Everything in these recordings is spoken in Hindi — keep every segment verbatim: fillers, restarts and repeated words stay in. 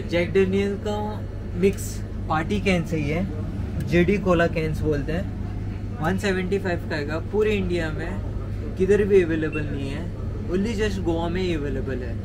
जैक डेनियल का मिक्स पार्टी कैन सही है, जेडी कोला कैंस बोलते हैं। एक सौ पचहत्तर का आएगा, पूरे इंडिया में किधर भी अवेलेबल नहीं है, ओनली जस्ट गोवा में ही अवेलेबल है।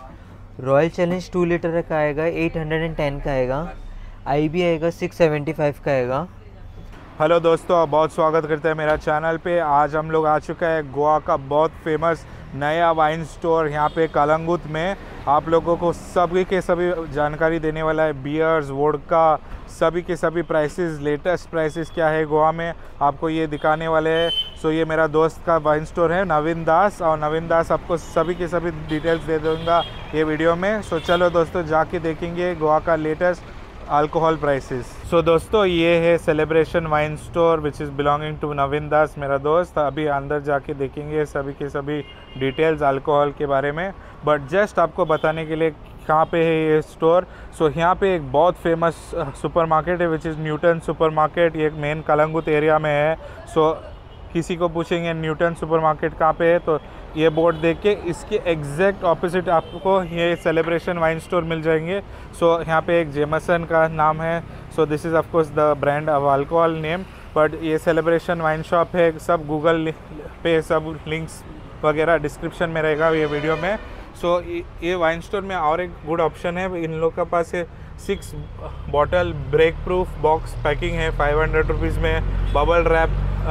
रॉयल चैलेंज टू लीटर का आएगा, आठ सौ दस का आएगा। आई बी आएगा छह सौ पचहत्तर का आएगा। हेलो दोस्तों, बहुत स्वागत करते हैं मेरा चैनल पे। आज हम लोग आ चुका है गोवा का बहुत फेमस नया वाइन स्टोर यहाँ पे कलंगुट में। आप लोगों को सभी के सभी जानकारी देने वाला है, बियर्स, वोडका, सभी के सभी प्राइसेस, लेटेस्ट प्राइसेस क्या है गोवा में, आपको ये दिखाने वाले हैं। सो ये मेरा दोस्त का वाइन स्टोर है नवीन दास, और नवीन दास आपको सभी के सभी डिटेल्स दे दूँगा ये वीडियो में। सो चलो दोस्तों, जाके देखेंगे गोवा का लेटेस्ट अल्कोहल प्राइसेस। सो दोस्तों, ये है celebration wine store which is belonging to Naveen Das, मेरा दोस्त। अभी अंदर जाके देखेंगे सभी के सभी डिटेल्स अल्कोहल के बारे में। बट जस्ट आपको बताने के लिए कहाँ पे है ये स्टोर। सो so, यहाँ पे एक बहुत फेमस सुपरमार्केट है विच इज़ न्यूटन सुपरमार्केट। ये एक मेन कलंगुट एरिया में है। सो so, किसी को पूछेंगे न्यूटन सुपरमार्केट कहाँ पे है, तो ये बोर्ड देख के इसके एग्जैक्ट ऑपोजिट आपको ये सेलिब्रेशन वाइन स्टोर मिल जाएंगे। सो so, यहाँ पे एक जेमसन का नाम है। So this is of course the brand of alcohol name. But ये सेलिब्रेशन वाइन शॉप है। सब गूगल पे सब लिंक्स वगैरह डिस्क्रिप्शन में रहेगा ये वीडियो में। सो so, ये वाइन स्टोर में और एक गुड ऑप्शन है, इन लोग के पास है six bottle break proof box packing है फाइव हंड्रेड रुपीज़ में। बबल रैप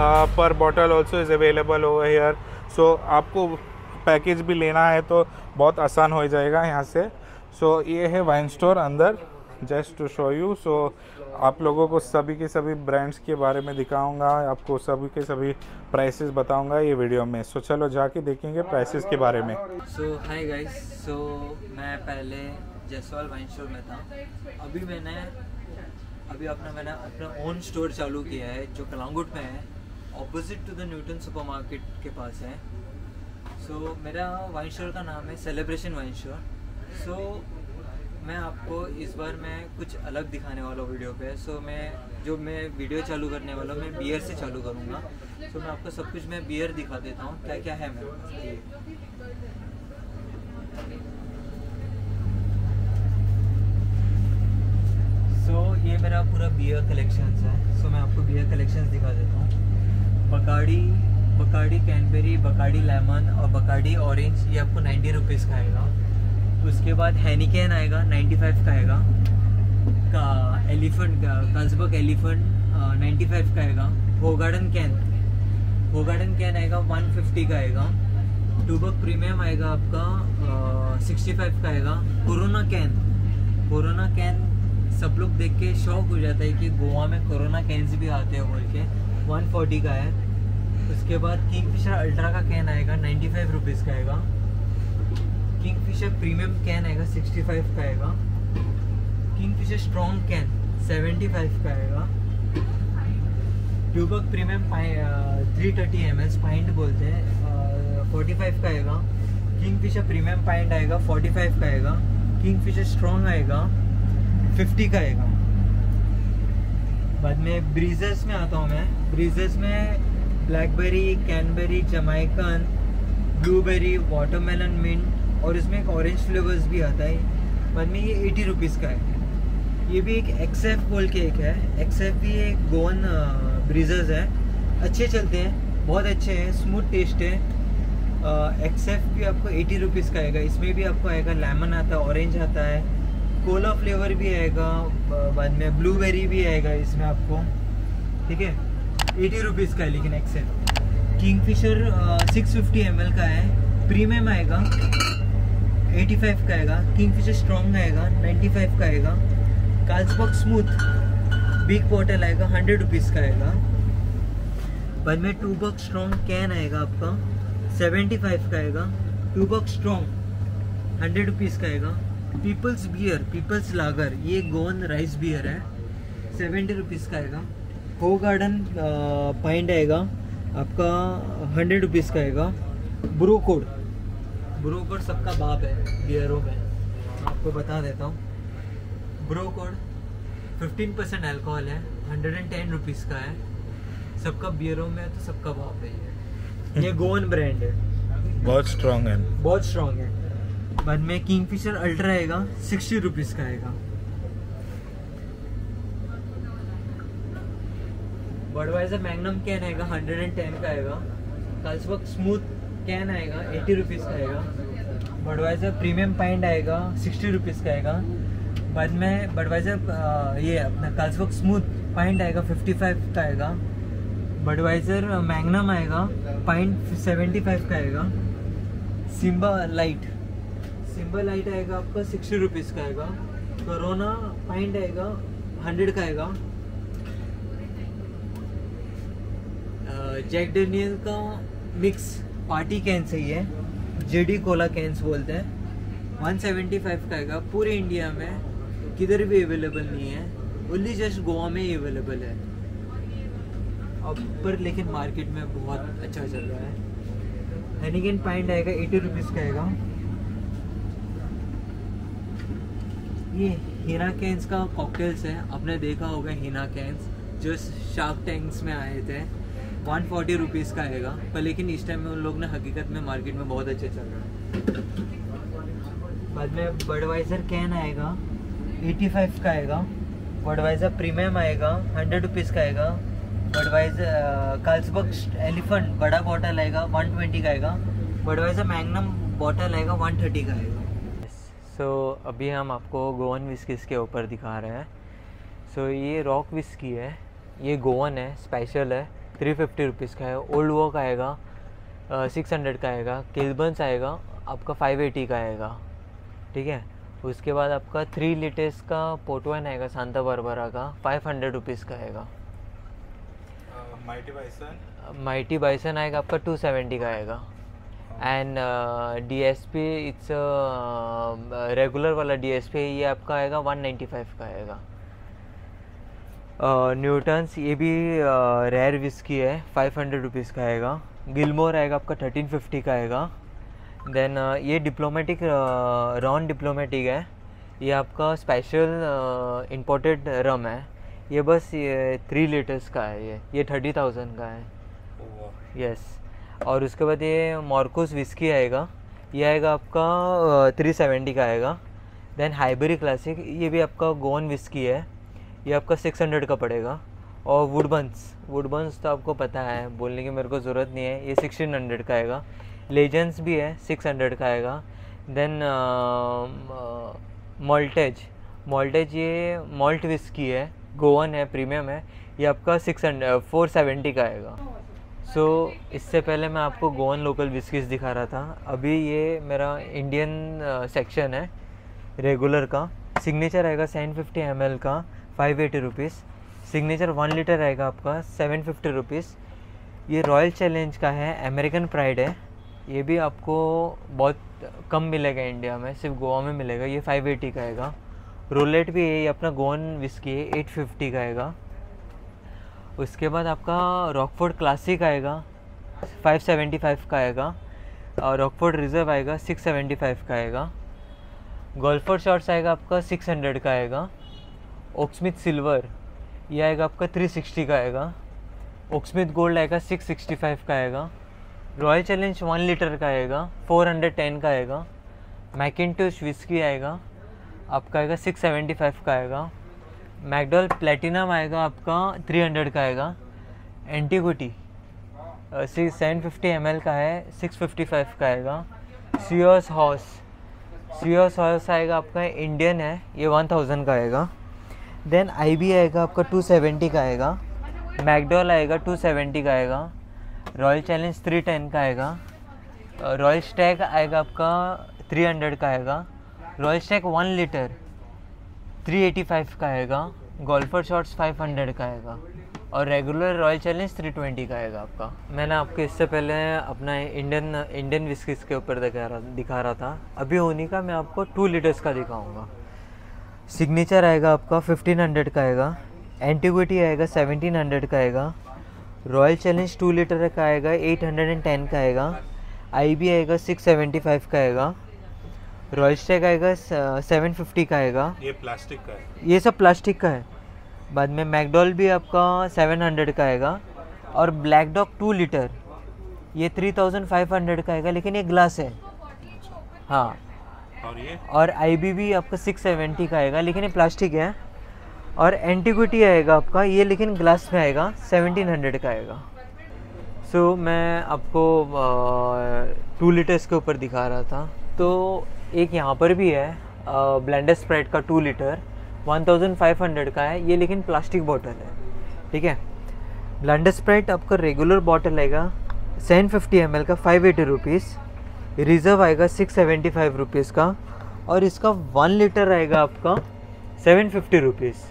पर bottle also is available over here. So आपको पैकेज भी लेना है तो बहुत आसान हो जाएगा यहाँ से। सो so, ये है वाइन स्टोर अंदर, just to show you. So आप लोगों को सभी के सभी ब्रांड्स के बारे में दिखाऊंगा, आपको सभी के सभी प्राइसेस बताऊंगा ये वीडियो में। सो so, चलो जाके देखेंगे प्राइसेस के बारे में। सो हाय गाइस, सो मैं पहले जयसवाल वाइन स्टोर में था। अभी मैंने अभी अपना मैंने अपना ओन स्टोर चालू किया है जो कलंगुट में है, opposite to the Newton supermarket के पास है। सो so, मेरा वाइन स्टोर का नाम है सेलिब्रेशन वाइन स्टोर। सो मैं आपको इस बार मैं कुछ अलग दिखाने वाला हूँ वीडियो पे। सो so, मैं जो मैं वीडियो चालू करने वाला हूँ मैं बियर से चालू करूँगा। सो so, मैं आपको सब कुछ मैं बियर दिखा देता हूँ क्या क्या है मेरे पास। सो so, ये मेरा पूरा बियर कलेक्शंस है। सो so, मैं आपको बियर कलेक्शंस दिखा देता हूँ। Bacardi Bacardi cranberry, Bacardi lemon और बकाडी ऑरेंज, ये आपको नाइन्टी रुपीज़ का आएगा। उसके बाद हैनिकेन आएगा, नाइन्टी फाइव का आएगा। का एलिफेंट का कार्लसबर्ग एलिफेंट नाइन्टी फाइव का आएगा। होगार्डन कैन होगार्डन कैन आएगा वन फिफ्टी का आएगा। टूबक प्रीमियम आएगा आपका सिक्सटी फाइव का आएगा। कोरोना कैन कोरोना कैन सब लोग देख के शौक हो जाता है कि गोवा में कोरोना कैंस भी आते हैं बोल के, वन फोर्टी का है। उसके बाद किंगफिशर अल्ट्रा का कैन आएगा, नाइन्टी फाइव रुपीज़ का आएगा। किंगफिशर प्रीमियम कैन आएगा, सिक्सटी फाइव का आएगा। Kingfisher strong can seventy five का आएगा। Tuborg premium three thirty M L pint बोलते हैं, फोर्टी फाइव का आएगा। किंगफिशर प्रीमियम पाइंट आएगा, फोर्टी फाइव का आएगा। किंगफिशर स्ट्रॉन्ग आएगा, फिफ्टी का आएगा। बाद में ब्रीजर्स में आता हूँ मैं। ब्रीजर्स में blackberry, cranberry, Jamaican, blueberry, watermelon, mint और इसमें एक ऑरेंज फ्लेवर्स भी आता है। बाद में ये एटी रुपीज़ का है। ये भी एक एक्सएफ बोल के एक है। एक्सएफ भी एक गोवन ब्रीजर्स है, अच्छे चलते हैं, बहुत अच्छे हैं, स्मूथ टेस्ट है। एक्सएफ भी आपको एटी रुपीज़ का आएगा। इसमें भी आपको आएगा लेमन आता है, ऑरेंज आता है, कोला फ्लेवर भी आएगा, बाद में ब्लूबेरी भी आएगा इसमें आपको, ठीक है। एटी रुपीज़ का है लेकिन excel. Kingfisher six fifty M L का है, प्रीमियम आएगा, एटी फाइव का आएगा। किंगफिशर स्ट्रॉन्ग आएगा, नाइन्टी फाइव का आएगा। कार्लसबर्ग स्मूथ बिग बॉटल आएगा, हंड्रेड रुपीज़ का आएगा। बाद में टूबक स्ट्रॉन्ग कैन आएगा आपका, सेवेंटी फाइव का आएगा। टूबक स्ट्रॉन्ग हंड्रेड रुपीज़ का आएगा। पीपल्स बियर, पीपल्स लागर, ये गोवन राइस बियर है, सेवेंटी रुपीज़ का आएगा। हो गार्डन पाइंट आएगा आपका, हंड्रेड रुपीज़ का आएगा। ब्रोकोड ब्रोकोड सबका बाप है बियरों में, आपको बता देता हूँ। ब्रोकोड फिफ्टीन परसेंट अल्कोहल है, हंड्रेड एंड टेन रुपीज़ का है। सबका बियरों में तो सबका बाप है ये। ये गोवन ब्रांड है, बहुत स्ट्रॉन्ग है, बहुत स्ट्रॉन्ग है। बाद में किंगफिशर अल्ट्रा आएगा सिक्सटी रुपीज़ का आएगा। बडवाइजर मैग्नम कैन आएगा हंड्रेड एंड टेन का आएगा। कार्लसबर्ग स्मूथ कैन आएगा एटी रुपीज़ का आएगा। बडवाइजर प्रीमियम पाइंट आएगा सिक्सटी रुपीज़ का आएगा। बाद में बडवाइजर ये अपना कार्लसबर्ग स्मूथ पाइंट आएगा फिफ्टी फाइव का आएगा। बडवाइजर मैग्नम आएगा पाइंट सेवेंटी फाइव का आएगा। सिम्बा लाइट सिम्बा लाइट आएगा आपका सिक्सटी रुपीज़ का आएगा। कोरोना पाइंट आएगा हंड्रेड का आएगा। जैक डेनियल का मिक्स पार्टी कैन सही है, जेडी कोला कैंस बोलते हैं, वन सेवेंटी फाइव का आएगा। पूरे इंडिया में किधर भी अवेलेबल नहीं है, ओनली जस्ट गोवा में ही अवेलेबल है अब पर, लेकिन मार्केट में बहुत अच्छा चल रहा है। हेनिगन पाइंट आएगा एटी रुपीज़ का आएगा। ये हीना कैंस का कॉकटेल्स है, आपने देखा होगा हीना कैंस जो शार्क टैंक्स में आए थे, वन फोर्टी रुपीज़ का आएगा। पर लेकिन इस टाइम में उन लोग ने हकीकत में मार्केट में बहुत अच्छे चल रहा है। बाद में बडवाइजर कैन आएगा एटी फाइव का आएगा। बडवाइजर प्रीमियम आएगा हंड्रेड रुपीज़ का आएगा। बडवाइजर कार्लसबर्ग एलिफेंट बड़ा बॉटल आएगा वन ट्वेंटी का आएगा। बडवाइजर मैग्नम बॉटल आएगा वन थर्टी का आएगा। सो so, अभी हम आपको गोवन विस्कीज़ के ऊपर दिखा रहे हैं। सो so, ये रॉक विस्की है, ये गोवन है, स्पेशल है, थ्री फिफ्टी रुपीज़ का है। ओल्ड वॉक आएगा सिक्स हंड्रेड का आएगा। किल्बर्न्स आएगा आपका फाइव एटी का आएगा, ठीक है। उसके बाद आपका थ्री लीटर्स का पोर्ट वाइन आएगा सांता बारबरा का, फाइव हंड्रेड रुपीज़ का आएगा। माइटी बाइसन माइटी बाइसन आएगा आपका टू सेवेंटी का आएगा। And D S P it's regular वाला डी एस पी ये आपका आएगा वन नाइन्टी फाइव का आएगा। न्यूटन्स uh, ये भी रेयर uh, विस्की है, फाइव हंड्रेड रुपीज़ का आएगा। गिलमोर आएगा आपका थर्टीन फिफ्टी का आएगा। देन uh, ये डिप्लोमेटिक रॉन डिप्लोमेटिक है, ये आपका स्पेशल इंपोर्टेड रम है। ये बस ये थ्री लीटर्स का है, ये ये थर्टी थाउजेंड का है, यस yes. और उसके बाद ये मॉर्कोस विस्की आएगा, ये आएगा आपका थ्री सेवेंटी का आएगा। देन हाइबरी क्लासिक, ये भी आपका गोवन विस्की है, ये आपका सिक्स हंड्रेड का पड़ेगा। और वुडबन्स वुडबन्स तो आपको पता है, बोलने की मेरे को ज़रूरत नहीं है, ये सिक्सटीन हंड्रेड का आएगा। लेजेंड्स भी है, सिक्स हंड्रेड का आएगा। देन मॉल्टेज मॉल्टेज ये मॉल्ट विस्की है, गोवन है, प्रीमियम है, ये आपका सिक्स हंड्रेड फोर सेवेंटी का आएगा। सो so, इससे पहले मैं आपको गोवन लोकल विस्कीज़ दिखा रहा था, अभी ये मेरा इंडियन सेक्शन है रेगुलर का। सिग्नेचर आएगा सेवन फिफ्टी एम एल का, five eighty rupees. Signature one litre आएगा आपका सेवन फिफ्टी रुपीज़। ये रॉयल चैलेंज का है, अमेरिकन प्राइड है, ये भी आपको बहुत कम मिलेगा इंडिया में, सिर्फ गोवा में मिलेगा। ये फाइव एटी का आएगा। रोलेट भी है, ये अपना गोवन विस्की है, एट फिफ्टी का आएगा। उसके बाद आपका रॉकफोर्ड क्लासिक आएगा, फाइव सेवेंटी फाइव का आएगा। और रॉकफोर्ड रिजर्व आएगा सिक्स सेवेंटी फाइव का आएगा। गोल्फोर्ड शॉर्ट्स आएगा आपका सिक्स हंड्रेड का आएगा। ओक्समिथ सिल्वर ये आएगा आपका थ्री सिक्सटी का आएगा। ओक्समिथ गोल्ड आएगा सिक्स सिक्सटी फाइव का आएगा। रॉयल चैलेंज वन लीटर का आएगा, फोर हंड्रेड टेन का आएगा। मैकिन्टोश विस्की आएगा आपका आएगा सिक्स सेवेंटी फाइव का आएगा। मैकडॉल प्लेटिनम आएगा आपका थ्री हंड्रेड का आएगा। Antiquity six seven fifty M L का है, सिक्स फिफ्टी फाइव का आएगा। सियोस हॉर्स सियोस हॉर्स आएगा आपका इंडियन है, ये वन थाउजेंड का आएगा। देन आई बी आएगा आपका टू सेवेंटी का आएगा। मैकडॉल आएगा टू सेवेंटी का आएगा। रॉयल चैलेंज थ्री टेन का आएगा। रॉयल स्टैग आएगा आपका थ्री हंड्रेड का आएगा। Royal Stag one litre three eighty five का आएगा। गोल्फर शॉट्स फाइव हंड्रेड का आएगा। और regular Royal Challenge three twenty का आएगा आपका। मैंने आपको इससे पहले अपना इंडियन इंडियन विस्कीज़ के ऊपर दिखा रहा दिखा रहा था, अभी होनी का मैं आपको टू लीटर्स का दिखाऊंगा। सिग्नेचर आएगा आपका फिफ्टीन हंड्रेड का आएगा। एंटीग्विटी आएगा सेवनटीन हंड्रेड का आएगा। रॉयल चैलेंज टू लीटर का आएगा एट हंड्रेड टेन का आएगा। आई बी आएगा सिक्स सेवेंटी फाइव का आएगा। रॉयल स्टैग आएगा सेवन फिफ्टी का आएगा। ये प्लास्टिक का है, ये सब प्लास्टिक का है। बाद में मैकडॉल भी आपका सेवन हंड्रेड का आएगा। और ब्लैक डॉग टू लीटर ये थ्री थाउजेंड फाइव हंड्रेड का आएगा, लेकिन ये ग्लास है। हाँ, और ये और आई बी भी आपका सिक्स सेवेंटी का आएगा, लेकिन ये प्लास्टिक है। और एंटीक्विटी आएगा आपका ये, लेकिन ग्लास में आएगा, सेवनटीन हंड्रेड का आएगा। सो so, मैं आपको टू लीटर्स के ऊपर दिखा रहा था। तो एक यहाँ पर भी है ब्लेंडर स्प्राइट का two litre, one thousand five hundred का है ये, लेकिन प्लास्टिक बॉटल है, ठीक है। ब्लेंडर स्प्राइट आपका रेगुलर बॉटल आएगा सेवन फिफ्टी एम एल का, फाइव एटी रुपीज़। रिजर्व आएगा सिक्स सेवेंटी फाइव रुपीज़ का, और इसका वन लीटर आएगा आपका seven fifty rupees.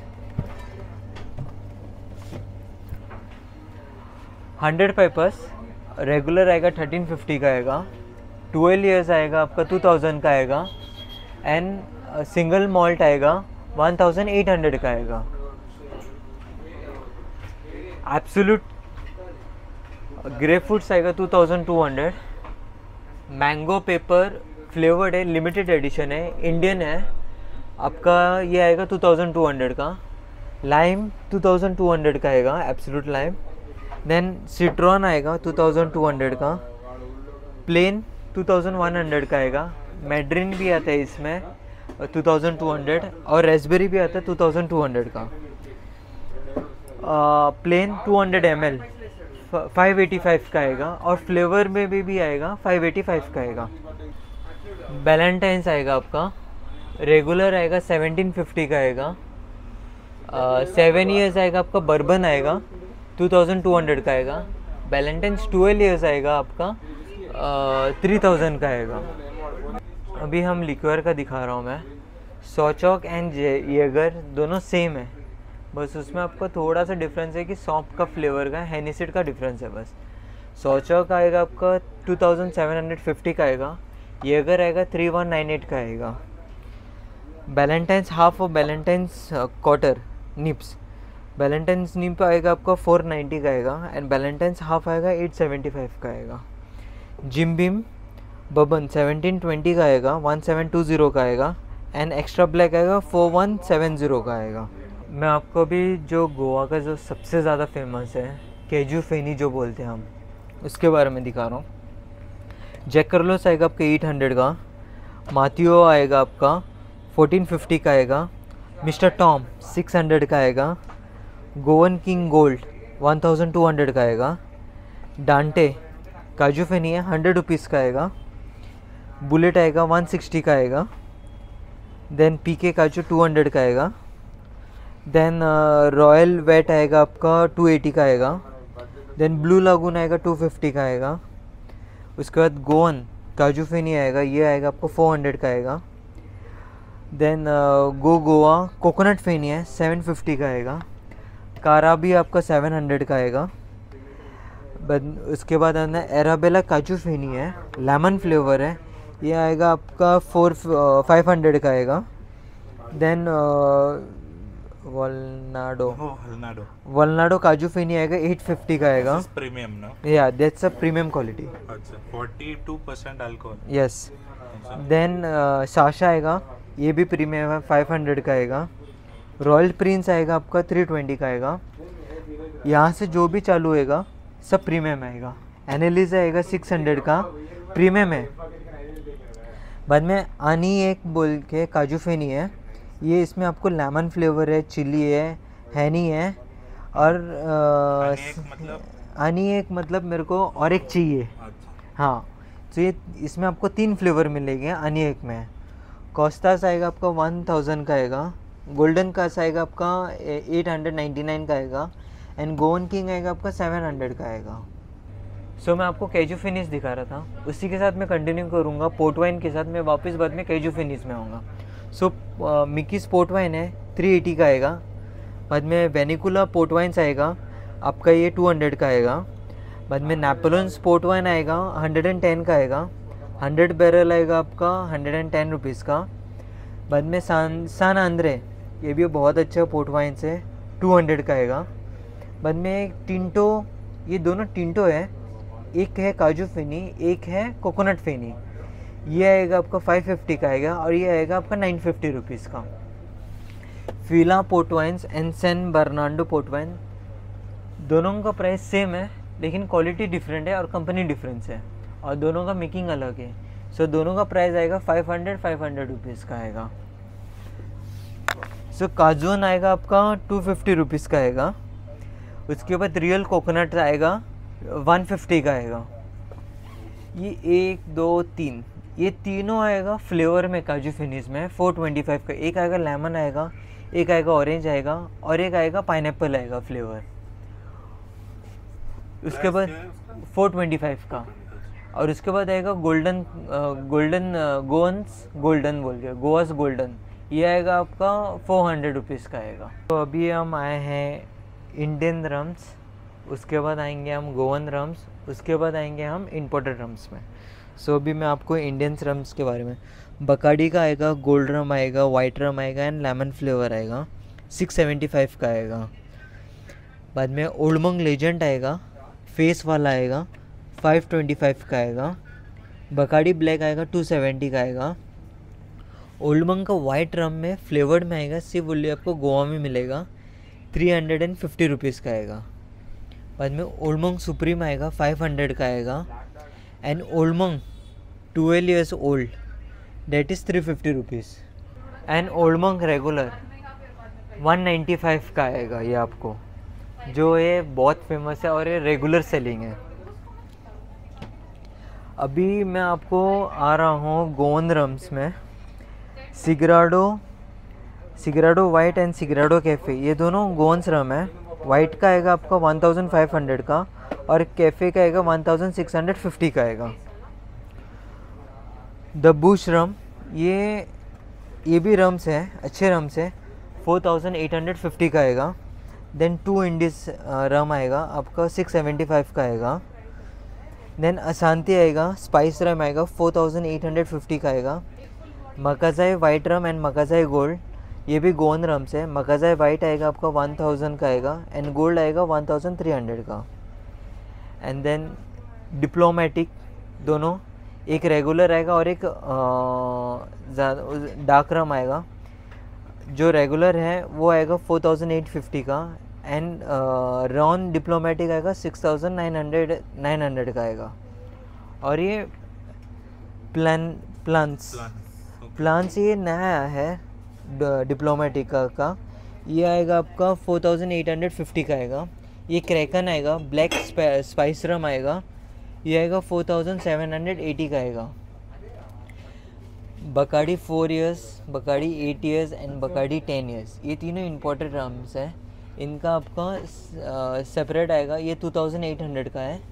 Hundred pipers regular आएगा थर्टीन फिफ्टी का आएगा, ट्वेल्व ईयर्स आएगा आपका टू थाउजेंड का आएगा, एंड सिंगल मॉल्ट आएगा वन थाउजेंड एट हंड्रेड का आएगा। एब्सोल्यूट ग्रेप फ्रूट्स आएगा two thousand two hundred. Mango pepper flavoured है, लिमिटेड एडिशन है, इंडियन है आपका, ये आएगा टू थाउजेंड टू हंड्रेड का। Lime two thousand two hundred का आएगा, एब्सोल्यूट लाइम। देन सिट्रॉन आएगा टू थाउजेंड टू हंड्रेड का। Plain two thousand one hundred का आएगा। मैड्रिन भी आता है इसमें टू थाउजेंड टू हंड्रेड, और रेसबेरी भी आता है टू थाउजेंड टू हंड्रेड का। Plain two hundred M L five eighty five का आएगा, और फ्लेवर में भी, भी आएगा फाइव एटी फाइव का आएगा। बैलेंटाइंस आएगा आपका रेगुलर आएगा सेवनटीन फिफ्टी का आएगा। सेवन ईयर्स आएगा आपका बर्बन आएगा टू थाउजेंड टू हंड्रेड का आएगा। बैलेंटाइंस ट्वेल्व ईयर्स आएगा आपका थ्री थाउजेंड का आएगा। अभी हम लिक्वियर का दिखा रहा हूँ मैं। सॉचॉक एंड येगर दोनों सेम है, बस उसमें आपका थोड़ा सा डिफरेंस है कि सौंफ का फ्लेवर का, हेनिसिड का डिफरेंस है बस। सॉचॉक आएगा आपका two thousand seven hundred fifty का आएगा, येगर आएगा थ्री वन नाइन एट का आएगा। बैलेंटाइंस हाफ और बैलेंटाइंस क्वार्टर निप्स, बैलेंटाइंस निप आएगा आपका फोर नाइन्टी का आएगा, एंड बैलेंटाइंस हाफ आएगा एट सेवेंटी फाइव का आएगा। Jim Beam bourbon seventeen twenty का आएगा, वन सेवन टू ज़ीरो का आएगा, एंड एक्स्ट्रा ब्लैक आएगा फोर वन सेवन ज़ीरो का आएगा। मैं आपको अभी जो गोवा का जो सबसे ज़्यादा फेमस है केजू फेनी जो बोलते हैं हम, उसके बारे में दिखा रहा हूँ। जैक कार्लोस आएगा आपका एट हंड्रेड का, माथियो आएगा आपका फोर्टीन फिफ्टी का आएगा, मिस्टर टॉम सिक्स हंड्रेड का आएगा, Goan King Gold one thousand two hundred का आएगा, डांटे काजू फेनी है हंड्रेड रुपीज़ का आएगा, बुलेट आएगा वन सिक्सटी का आएगा, देन पीके काजू टू हंड्रेड का आएगा, देन रॉयल वेट आएगा आपका टू एटी का आएगा, देन ब्लू लागून आएगा टू फिफ्टी का आएगा। उसके बाद गोवन काजू फेनी आएगा, ये आएगा आपको फोर हंड्रेड का आएगा। Then go Goa coconut feni है सेवन फिफ्टी का आएगा, कारा भी आपका सेवन हंड्रेड का आएगा। उसके बाद आना एराबेला काजू फेनी है, लेमन फ्लेवर है, ये आएगा आपका फोर फाइव हंड्रेड का आएगा। देन वलनाडो वलनाडो वलनाडो काजू फेनी आएगा एट फिफ्टी का आएगा। प्रीमियम ना, yeah that's a premium quality. अच्छा forty two percent alcohol. Yes. Then साशा आएगा, ये भी प्रीमियम है, फाइव हंड्रेड का आएगा। रॉयल प्रिंस आएगा आपका थ्री ट्वेंटी का आएगा। यहाँ से जो भी चालू होएगा सब प्रीमियम आएगा। एनालिस आएगा सिक्स हंड्रेड का, प्रीमियम है। बाद में आनी एक बोल के काजू फेनी है, ये इसमें आपको लेमन फ्लेवर है, चिली है, हैनी है, और मतलब आनी एक मतलब मेरे को और एक चाहिए। हाँ, तो ये इसमें आपको तीन फ्लेवर मिलेंगे आनी एक में। कोस्टास आएगा आपका वन थाउजेंड का आएगा, गोल्डन कास आएगा आपका एट हंड्रेड नाइन्टी नाइन का आएगा, एंड गोवन किंग आएगा आपका सेवन हंड्रेड का आएगा। सो so, मैं आपको केजू फिनिश दिखा रहा था, उसी के साथ मैं कंटिन्यू करूँगा पोर्ट वाइन के साथ। मैं वापस बाद में केजू फिनिश में आऊँगा। सो so, मिकीस पोर्ट वाइन है थ्री एटी का आएगा। बाद में वेनिकुला पोर्ट वाइन्स आएगा आपका, ये टू हंड्रेड का आएगा। बाद में नेपोलियन पोर्ट वाइन आएगा हंड्रेड एंड टेन का आएगा। हंड्रेड बैरल आएगा आपका हंड्रेड एंड टेन रुपीज़ का। बाद में सान सान आंद्रे, ये भी बहुत अच्छा पोर्ट वाइन है, टू हंड्रेड का आएगा। बाद में टिंटो, ये दोनों टिंटो है, एक है काजू फेनी, एक है कोकोनट फेनी। ये आएगा आपका फाइव फिफ्टी का आएगा, और ये आएगा आपका नाइन फिफ्टी रुपीज़ का। फीला port wines and San Bernardo port wine, दोनों का प्राइस सेम है, लेकिन क्वालिटी डिफरेंट है और कंपनी डिफरेंस है, और दोनों का मेकिंग अलग है। सो दोनों का प्राइस आएगा five hundred five hundred rupees का आएगा। सो काजून आएगा आपका टू फिफ्टी रुपीज़ का आएगा। उसके बाद रियल कोकोनट आएगा वन फिफ्टी का आएगा। ये एक दो तीन ये तीनों आएगा फ्लेवर में, काजू फिनिश में फोर ट्वेंटी फाइव का। एक आएगा लेमन आएगा, एक आएगा ऑरेंज आएगा और एक आएगा पाइनएप्पल आएगा फ्लेवर। उसके बाद फोर ट्वेंटी फाइव का। और उसके बाद आएगा गोल्डन गोल्डन गोवंस गोल्डन बोल के गोवास गोल्डन, ये आएगा आपका फोर हंड्रेड रुपीज़ का आएगा। तो अभी हम आए हैं इंडियन रम्स, उसके बाद आएंगे हम गोवन रम्स, उसके बाद आएंगे हम इम्पोर्टेड रम्स में। सो so, अभी मैं आपको इंडियन रम्स के बारे में, बकाडी का आएगा, गोल्ड रम आएगा, वाइट रम आएगा एंड लेमन फ्लेवर आएगा, सिक्स सेवेंटी फाइव का आएगा। बाद में ओल्ड मंक लेजेंड आएगा, फेस वाला आएगा, फाइव ट्वेंटी फाइव का आएगा। बकाडी ब्लैक आएगा, टू सेवेंटी का आएगा। ओल्ड मंक का वाइट रम में फ्लेवर्ड में आएगा, सिर्फ बोलिए आपको गोवा में मिलेगा, three hundred and fifty rupees का आएगा। बाद में ओल्ड मंक सुप्रीम आएगा, फाइव हंड्रेड का आएगा। And Old Monk twelve years old, that is three fifty rupees. And Old Monk regular one ninety five का आएगा। ये आपको जो ये बहुत फेमस है और ये रेगुलर सेलिंग है। अभी मैं आपको आ रहा हूँ गोवन रम्स में। सिगराडो सिगराडो वाइट एंड सिगराडो कैफ़े, ये दोनों गोवंस रम है। वाइट का आएगा आपका वन थाउजेंड फाइव हंड्रेड का और कैफ़े का आएगा one thousand six hundred fifty का आएगा। द बुश रम, ये ये भी रम्स है, अच्छे रम्स है, four thousand eight hundred fifty का आएगा। देन टू इंडिस रम आएगा आपका, सिक्स सेवेंटी फाइव का आएगा। देन अशांति आएगा, स्पाइस रम आएगा, four thousand eight hundred fifty का आएगा। मकाजाई वाइट रम एंड मकाजाई गोल्ड, ये भी गोवन रम्स है। मकाजाई वाइट आएगा आपका वन थाउजेंड का आएगा एंड गोल्ड आएगा वन थाउजेंड थ्री हंड्रेड का। एंड देन डिप्लोमेटिक, दोनों, एक रेगुलर आएगा और एक डार्क रम आएगा। जो रेगुलर है वो आएगा फोर थाउजेंड एट फिफ्टी का एंड रॉन डिप्लोमेटिक आएगा six thousand nine hundred nine hundred का आएगा। और ये प्लान प्लान्स प्लान्स ये नया है डिप्लोमेटिक का, का ये आएगा आपका four thousand eight hundred fifty का आएगा। ये क्रैकन आएगा, ब्लैक स्पाइस रम आएगा, ये आएगा four thousand seven hundred eighty का आएगा। Bacardi four years, Bacardi eight years and Bacardi ten years, ये तीनों इम्पोर्टेड रम्स है। इनका आपका सेपरेट आएगा, ये टू थाउजेंड एट हंड्रेड का है,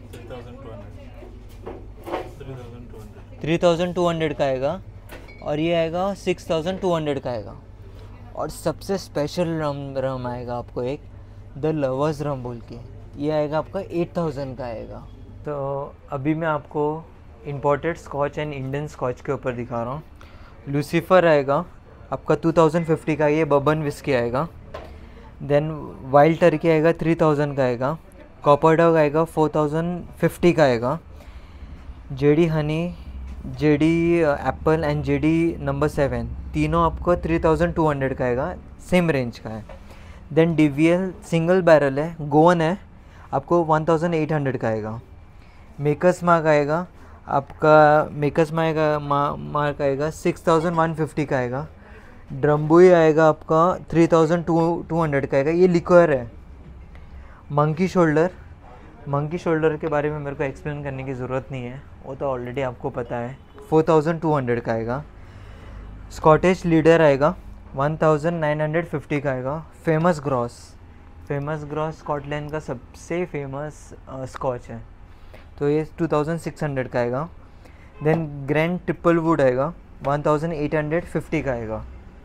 थ्री थाउजेंड टू हंड्रेड का आएगा। और ये आएगा सिक्स थाउजेंड टू हंड्रेड का आएगा। और सबसे स्पेशल रम रम आएगा आपको एक, द लवर्स रम बोल के, ये आएगा आपका एट थाउजेंड का आएगा। तो अभी मैं आपको imported Scotch and Indian Scotch के ऊपर दिखा रहा हूँ। लूसीफर आएगा आपका टू थाउजेंड फिफ्टी का, ये बबन विस्की आएगा। देन वाइल्ड टर्की आएगा थ्री थाउजेंड का आएगा। कॉपर डॉग आएगा फोर थाउजेंड फिफ्टी का आएगा। JD honey, JD apple and JD number seven, तीनों आपको थ्री थाउजेंड टू हंड्रेड का आएगा, सेम रेंज का है। देन डीवीएल सिंगल बैरल है, गोवन है, आपको वन थाउजेंड एट हंड्रेड का आएगा। मेकर्स मार्क आएगा आपका, मेकर्स मार्क मा, मार्क आएगा सिक्स थाउजेंड वन फिफ्टी का आएगा। ड्रम्बुई आएगा आपका three thousand two two hundred का आएगा, ये लिक्वर है। मंकी शोल्डर, मंकी शोल्डर के बारे में मेरे को एक्सप्लेन करने की ज़रूरत नहीं है, वो तो ऑलरेडी आपको पता है, फोर थाउजेंड टू हंड्रेड का आएगा। स्कॉटिश लीडर आएगा one thousand nine hundred fifty का आएगा। Famous Grouse, Famous Grouse Scotland का सबसे फेमस स्कॉच है, तो ये टू थाउजेंड सिक्स हंड्रेड का आएगा। देन ग्रैंड ट्रिपल वुड आएगा one thousand eight hundred fifty का आएगा।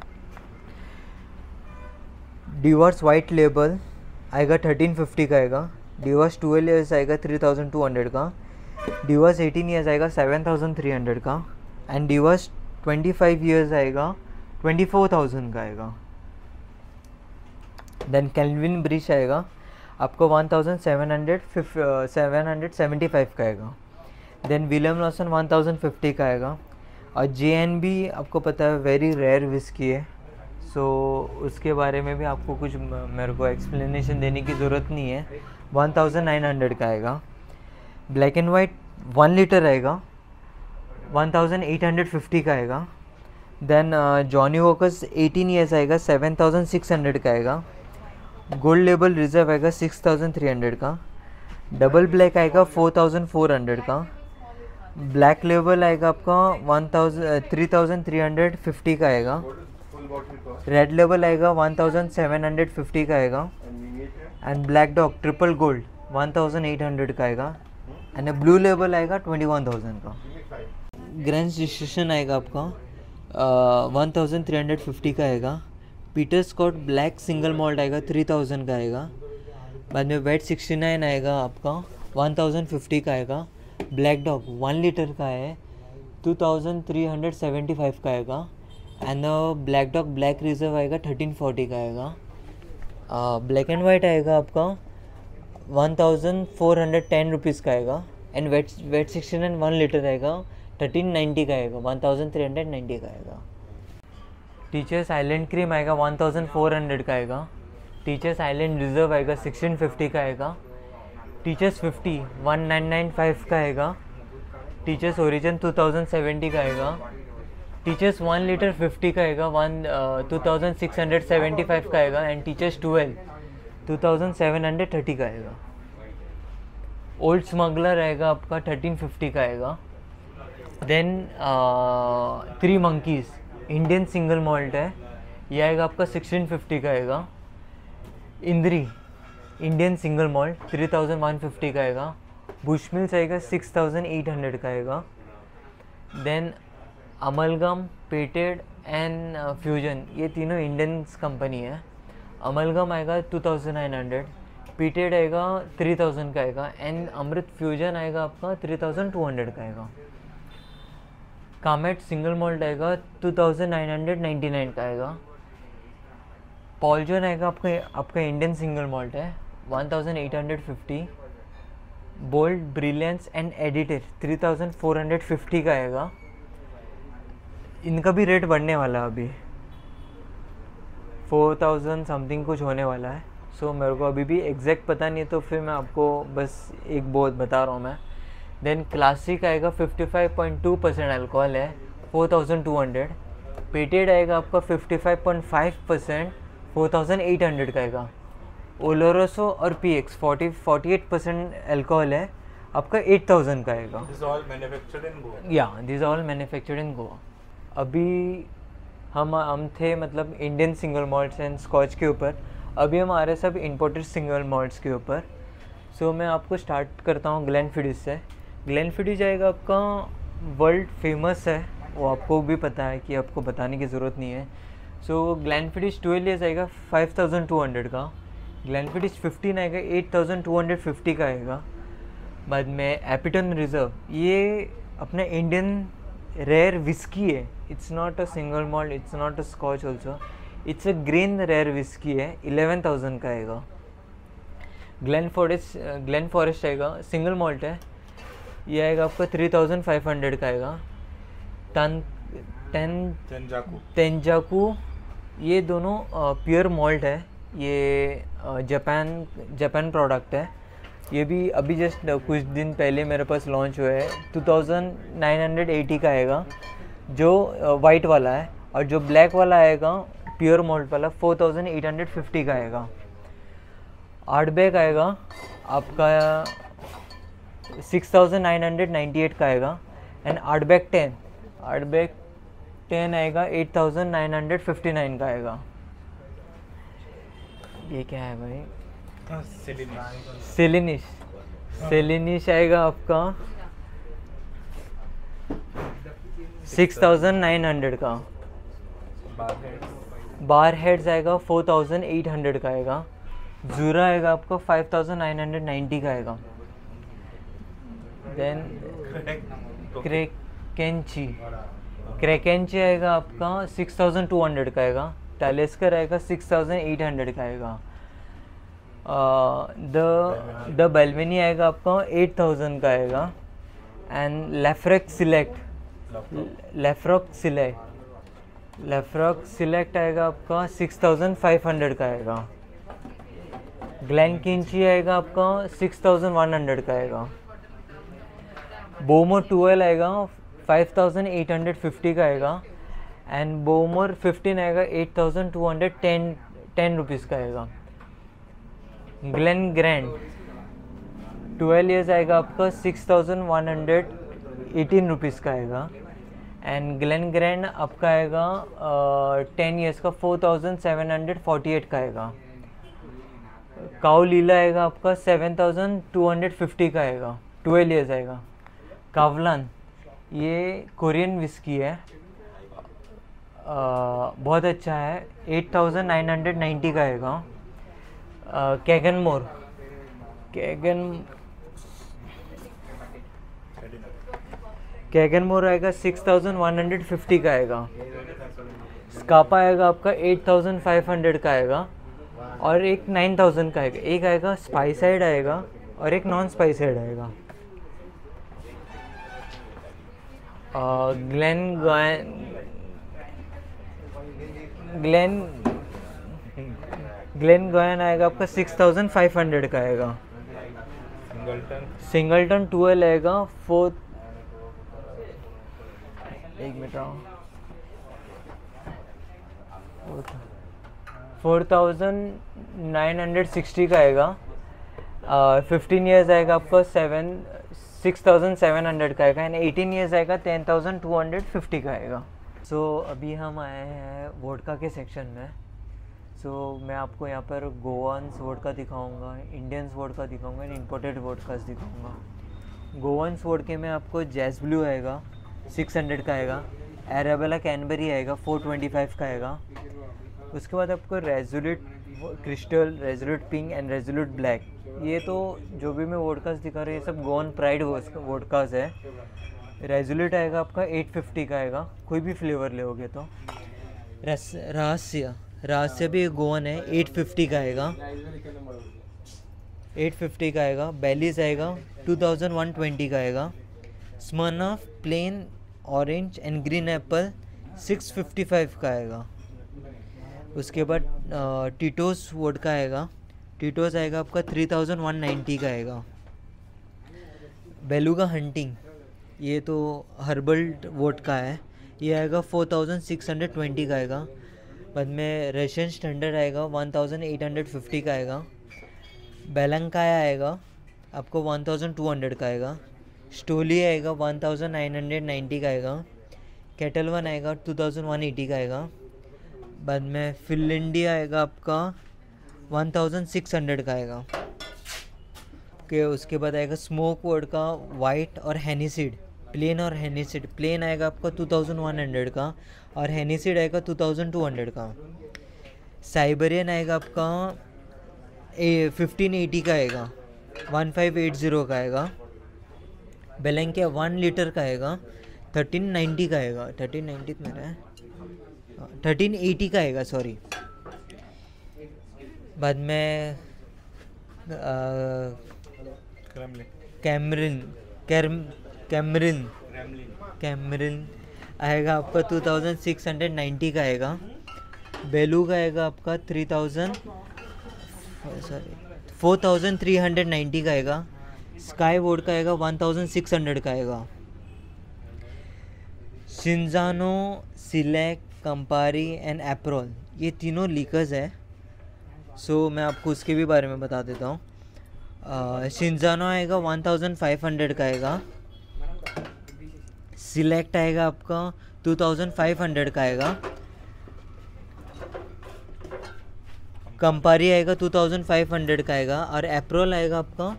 डिवर्स वाइट लेबल आएगा थर्टीन फिफ्टी का आएगा। डिवर्स ट्वेल्व ईयर्स आएगा थ्री थाउजेंड टू हंड्रेड का। डिवर्स एटीन ईयर्स आएगा सेवन थाउजेंड थ्री हंड्रेड का। And Dewar's twenty five years आएगा ट्वेंटी फोर थाउजेंड का आएगा। देन कैल्विन ब्रिज आएगा आपको one thousand seven hundred seven hundred seventy five का आएगा। Then William Lawson one thousand fifty का आएगा। और जे एन बी आपको पता है वेरी रेयर विस्की है, सो so, उसके बारे में भी आपको कुछ मेरे को एक्सप्लेनेशन देने की ज़रूरत नहीं है, वन थाउजेंड नाइन हंड्रेड का आएगा। Black and white one litre आएगा one thousand eight hundred fifty का आएगा। Then Johnnie Walkers eighteen years आएगा, सेवन थाउजेंड सिक्स हंड्रेड का आएगा। गोल्ड लेबल रिजर्व आएगा सिक्स थाउजेंड थ्री हंड्रेड का। डबल ब्लैक आएगा फोर थाउजेंड फोर हंड्रेड का। ब्लैक लेबल आएगा आपका one thousand three thousand three hundred fifty का आएगा। रेड लेबल आएगा one thousand seven hundred fifty का आएगा। And Black Dog triple gold one thousand eight hundred का आएगा। एंड ब्लू लेबल आएगा ट्वेंटी वन थाउजेंड का। ग्रैंड डिस्ट्रीब्यूशन आएगा आपका one thousand three hundred fifty का आएगा। Peter Scot black single malt आएगा थ्री थाउजेंड का आएगा। बाद में वेट सिक्सटी नाइन आएगा आपका वन थाउजेंड फिफ्टी का आएगा। ब्लैक डॉग वन लीटर का है two thousand three hundred seventy five का आएगा। And Black Dog black reserve आएगा थर्टीन फोर्टी का आएगा। ब्लैक एंड वाइट आएगा आपका one thousand four hundred ten rupees का आएगा। And VAT VAT sixty nine one litre आएगा थर्टीन नाइन्टी का आएगा, one thousand three hundred ninety का आएगा। टीचर्स आइलैंड क्रीम आएगा वन थाउजेंड फोर हंड्रेड का आएगा। टीचर्स आइलैंड रिजर्व आएगा सिक्सटीन फिफ्टी का आएगा। Teacher's fifty one nine nine five का आएगा। Teacher's origin two thousand seventy का आएगा। टीचर्स वन लीटर फिफ्टी का आएगा one two thousand six hundred seventy five का आएगा। And Teacher's twelve two thousand seven hundred thirty का आएगा। ओल्ड स्मगलर आएगा आपका थर्टीन फिफ्टी का आएगा। Then three monkeys Indian single malt है, ये आएगा आपका सिक्सटीन फिफ्टी का आएगा। Indri Indian single malt three thousand one fifty का आएगा। बुशमिल्स आएगा सिक्स थाउजेंड एट हंड्रेड का आएगा। Then Amalgam, peated and fusion, ये तीनों इंडियन कंपनी है। अमलगम आएगा two thousand nine hundred, peated आएगा थ्री थाउजेंड का आएगा। एंड अमृत फ्यूजन आएगा आपका थ्री थाउजेंड टू हंड्रेड का आएगा। कामेट सिंगल मॉल्ट आएगा two thousand nine hundred ninety nine का आएगा। पॉलजन आएगा आपका आपका इंडियन सिंगल मॉल्ट है one thousand eight hundred fifty. Bold, brilliance and editor three thousand four hundred fifty का आएगा। इनका भी रेट बढ़ने वाला है, अभी फोर थाउजेंड समथिंग कुछ होने वाला है। सो so, मेरे को अभी भी एग्जैक्ट पता नहीं है, तो फिर मैं आपको बस एक बहुत बता रहा हूँ मैं। देन क्लासिक आएगा fifty five point two percent alcohol है four thousand two hundred. Peated आएगा आपका fifty five point five percent four thousand eight hundred का आएगा। ओलोरोसो और P X forty forty eight percent alcohol है आपका एट थाउजेंड का आएगा। Yeah this all manufactured in Goa. अभी हम हम थे मतलब Indian single malts and Scotch के ऊपर, अभी हम आ रहे सब इम्पोर्टेड सिंगल मॉल्ट्स के ऊपर। सो so, मैं आपको स्टार्ट करता हूँ ग्लेनफिडिस से। ग्लेनफिडिस आएगा आपका वर्ल्ड फेमस है, वो आपको भी पता है कि आपको बताने की ज़रूरत नहीं है। सो ग्लेनफिडिस ट्वेल्व ईयर्स आएगा फाइव थाउजेंड टू हंड्रेड का। ग्लेनफिडिस फिफ्टीन आएगा eight thousand two hundred fifty का आएगा। बाद में एपिटन रिजर्व, ये अपना इंडियन रेयर विस्की है। It's not a single malt, it's not a Scotch also, it's a green rare whisky है, इलेवन थाउजेंड का आएगा। ग्लेन फॉरेस्ट ग्लेन फॉरेस्ट आएगा सिंगल मॉल्ट है, ये आएगा आपका थ्री थाउजेंड फाइव हंड्रेड का आएगा। टन टेन तेंजाकू तेंजाकू ये दोनों प्योर मॉल्ट है, ये जापान जापान प्रोडक्ट है। ये भी अभी जस्ट कुछ दिन पहले मेरे पास लॉन्च हुआ है, two thousand nine hundred eighty का आएगा जो वाइट वाला है, और जो ब्लैक वाला आएगा प्योर मॉल्ट वाला four thousand eight hundred fifty का आएगा। आर्टबैग आएगा आपका six thousand nine hundred ninety eight का आएगा। And Ardbeg ten Ardbeg ten आएगा eight thousand nine hundred fifty nine का आएगा। ये क्या है भाई? सेलिनिश सेलिनिश आएगा आपका सिक्स थाउजेंड नाइन हंड्रेड का। बार हेड्स आएगा फोर थाउजेंड एट हंड्रेड का आएगा। जूरा आएगा आपको five thousand nine hundred ninety का आएगा। देन क्रेकेंची क्रेकेंची आएगा आपका सिक्स थाउजेंड टू हंड्रेड का आएगा। टालेस्कर आएगा सिक्स थाउजेंड एट हंड्रेड का आएगा। द द बेलवेनी आएगा आपका एट थाउजेंड का आएगा। And Laphroaig select Laphroaig select Laphroaig select आएगा आपका सिक्स थाउजेंड फाइव हंड्रेड का आएगा। ग्लेनकिंची आएगा आपका सिक्स थाउजेंड वन हंड्रेड का आएगा। बोमो ट्वेल्व आएगा five thousand eight hundred fifty का आएगा। एंड बोमर फिफ्टीन आएगा eight thousand two hundred ten ten rupees का आएगा। ग्लेन ग्रैंड ट्वेल्व ईयर्स आएगा आपका six thousand one hundred eighteen rupees का आएगा। एंड ग्लेन ग्रैंड आपका आएगा टेन ईयर्स का four thousand seven hundred forty eight का आएगा। काउ लीला आएगा आपका seven thousand two hundred fifty का आएगा, ट्वेल्व ईयर्स आएगा। कावलान ये कोरियन विस्की है, आ, बहुत अच्छा है, eight thousand nine hundred ninety का आएगा। कैगनमोर कैगन कैगनमोर आएगा six thousand one hundred fifty का आएगा। स्कापा आएगा आपका एट थाउजेंड फाइव हंड्रेड का आएगा और एक नाइन थाउजेंड का आएगा। एक आएगा स्पाइसाइड आएगा और एक नॉन स्पाइसाइड आएगा। ग्लेन ग्लेन ग्लेन गोयन आएगा आपका सिक्स थाउजेंड फाइव हंड्रेड का आएगा। सिंगलटन सिंगलटन ट्वेल्व आएगा फोर एक minute four thousand nine hundred sixty का आएगा। फिफ्टीन ईयर्स आएगा आपका seven six thousand seven hundred का आएगा। एंड एटीन ईयर्स आएगा ten thousand two hundred fifty का आएगा। सो so, अभी हम आए हैं वोडका के सेक्शन में। सो so, मैं आपको यहाँ पर गोवान्स वोडका दिखाऊंगा, इंडियंस वोडका दिखाऊंगा, इंपोर्टेड वोडकास दिखाऊंगा। गोवान्स वोडके में आपको जैज ब्लू आएगा सिक्स हंड्रेड का आएगा। एराबेला कैनबेरी आएगा फोर ट्वेंटी फाइव का आएगा। उसके बाद आपको Resolute crystal, Resolute pink and Resolute black, ये तो जो भी मैं वोडकास दिखा रहा हूँ ये सब गोवन प्राइड वोडकास है। रेजोल्यूट आएगा आपका एट फिफ्टी का आएगा, कोई भी फ्लेवर लोगे तो। रहस्य रहस्य भी गोवन है, एट फिफ्टी का आएगा, एट फिफ्टी का आएगा। बेलीज आएगा टू थाउजेंड वन ट्वेंटी का आएगा। Smirnoff plain orange and green apple six fifty five का आएगा। उसके बाद टीटोस वोडका आएगा, टीटोस आएगा आपका थ्री थाउजेंड वन नाइन्टी का आएगा। बेलुगा हंटिंग ये तो हर्बल वोडका है, ये आएगा four thousand six hundred twenty का आएगा। बाद में रशियन स्टैंडर्ड आएगा one thousand eight hundred fifty का आएगा। बेलंकाया आएगा आपको वन थाउजेंड टू हंड्रेड का आएगा। स्टोली आएगा one thousand nine hundred ninety का आएगा। कैटल वन आएगा टू थाउजेंड वन एटी का आएगा। बाद में फिनलैंडी आएगा आपका वन थाउजेंड सिक्स हंड्रेड का आएगा। के उसके बाद आएगा स्मोक वर्ड का वाइट और हैनीसीड, प्लेन और हैनीसीड। प्लेन आएगा आपका टू थाउजेंड वन हंड्रेड का और हैनीसीड आएगा टू थाउजेंड टू हंड्रेड का। साइबेरियन आएगा आपका ए फिफ्टीन एटी का आएगा, वन फाइव एट ज़ीरो का आएगा। बेलेंकिया वन लीटर का आएगा, थर्टीन नाइन्टी का आएगा। थर्टीन नाइन्टी मेरा है, थर्टीन एटी का आएगा सॉरी। बाद में कैमरिन कैम कैमरिन कैमरिन आएगा आपका two thousand six hundred ninety का आएगा। बेलू का आएगा आपका three thousand sorry four thousand three hundred ninety का आएगा। स्काई बोर्ड का आएगा वन थाउजेंड सिक्स हंड्रेड का आएगा। शिंजानो, सिलेक, कंपारी एंड एप्रोल ये तीनों लीकर्स है। सो so, मैं आपको उसके भी बारे में बता देता हूँ। शिंजानो आएगा वन थाउजेंड फाइव हंड्रेड का आएगा। सिलेक्ट आएगा आपका टू थाउजेंड फाइव हंड्रेड का आएगा। कंपारी आएगा टू थाउजेंड फाइव हंड्रेड का आएगा और एप्रोल आएगा आपका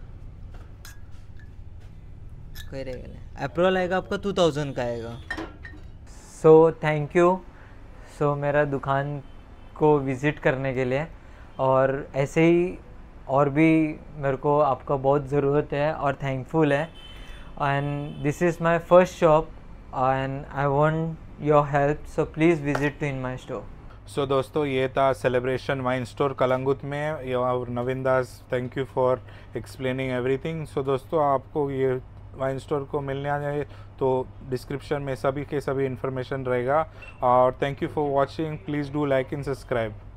अप्रैल आएगा आपका टू थाउजेंड का आएगा। सो थैंक यू सो मेरा दुकान को विज़िट करने के लिए, और ऐसे ही और भी मेरे को आपका बहुत ज़रूरत है और थैंकफुल है। And this is my first shop and I want your help, so please visit to in my store. So दोस्तों ये था सेलिब्रेशन वाइन स्टोर कलंगुत में, और Naveen Das thank you for explaining everything. So दोस्तों आपको ये वाइन स्टोर को मिलने आ जाए तो डिस्क्रिप्शन में सभी के सभी इन्फॉर्मेशन रहेगा। और thank you for watching, please do like and subscribe.